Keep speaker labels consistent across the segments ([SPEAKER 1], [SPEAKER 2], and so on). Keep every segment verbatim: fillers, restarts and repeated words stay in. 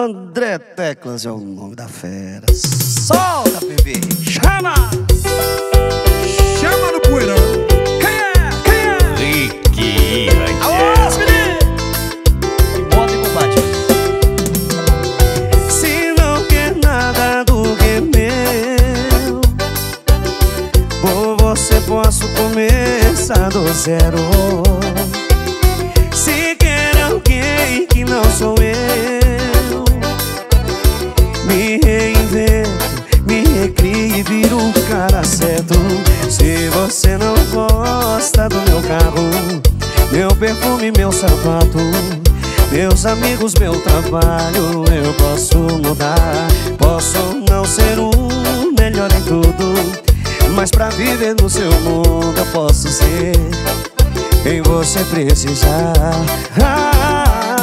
[SPEAKER 1] André Teclas é o nome da fera. Solta, bebê. Chama!
[SPEAKER 2] Chama no poeirão.
[SPEAKER 1] Quem é? Quem é?
[SPEAKER 3] Ricky
[SPEAKER 1] Alô, os meninos! E bota em combate. Se não quer nada do que meu, por você posso começar do zero. Se quer alguém que não sou eu, me reinvento, me recrio e viro o cara certo. Se você não gosta do meu carro, meu perfume, meu sapato, meus amigos, meu trabalho, eu posso mudar. Posso não ser o melhor em tudo, mas pra viver no seu mundo eu posso ser quem você precisar. ah,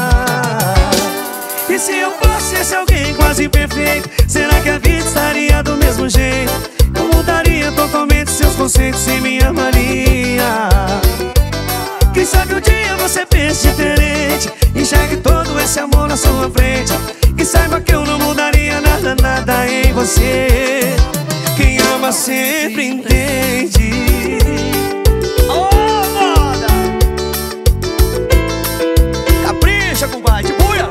[SPEAKER 1] E se eu fosse esse alguém quase perfeito, será que a vida estaria do mesmo jeito? Eu mudaria totalmente seus conceitos e me amaria. Quem sabe um dia você pense diferente, enxergue todo esse amor na sua frente, e saiba que eu não mudaria nada, nada em você. Quem ama sempre entende. Oh, moda! Capricha, compadre, buia!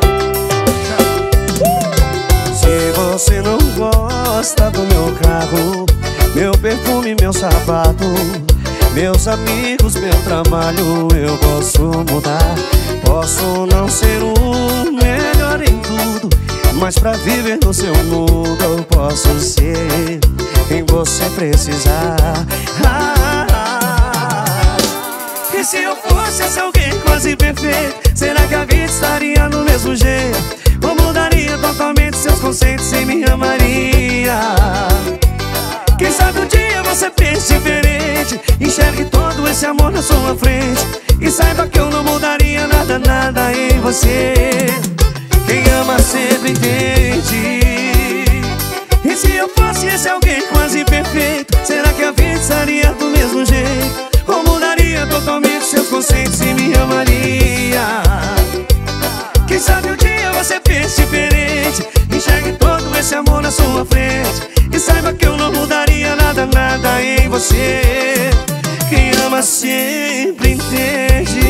[SPEAKER 1] uh! Se você não gosta do meu carro, meu perfume, meu sapato, meus amigos, meu trabalho, eu posso mudar. Posso não ser o melhor em tudo, mas pra viver no seu mundo eu posso ser quem você precisar. ah, ah, ah. E se eu fosse esse alguém quase perfeito, será que a vida estaria do mesmo jeito? Ou mudaria totalmente seus conceitos e me amaria? Quem sabe um dia você pense diferente, enxergue todo esse amor na sua frente, e saiba que eu não mudaria nada, nada em você. Quem ama sempre entende. E se eu fosse esse alguém quase perfeito, será que a vida estaria do mesmo jeito? Ou mudaria totalmente seus conceitos e me amaria? Quem sabe um dia você pense diferente, enxergue todo esse amor na sua frente, e saiba que eu não mudaria nada, nada em você. Quem ama sempre entende.